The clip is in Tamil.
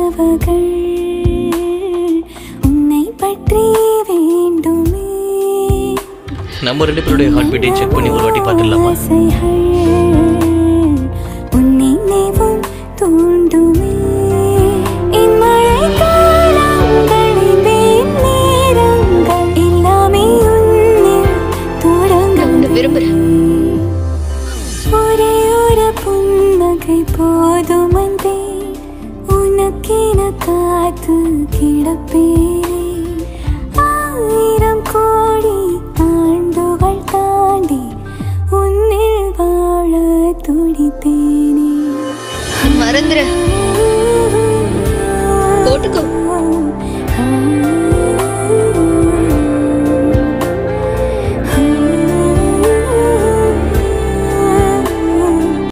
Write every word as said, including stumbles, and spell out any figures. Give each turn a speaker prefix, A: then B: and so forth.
A: கனவுகள் உன்னை பற்றி வேண்டுமே.
B: நம்ம ரெண்டு பேருடைய ஹார்ட் பீட்டை செக் பண்ணி ஒரு வாட்டி பார்த்துடலாமா?
A: உன்னை நினைவும் தூண்டுமே. என் மழைக்காலங்களின் வெயில் நேரங்கள் எல்லாமே உன்னில் தொடங்கும். ஒரே ஒரு புன்னகை போதுமன்றே உனக்கென காத்து கிடப்பேனே. ஆயிரம் கோடி ஆண்டுகள் தாண்டி உன்னில் வாழ துடித்தேனே.
C: மறந்துரு போட்டுக்கோ.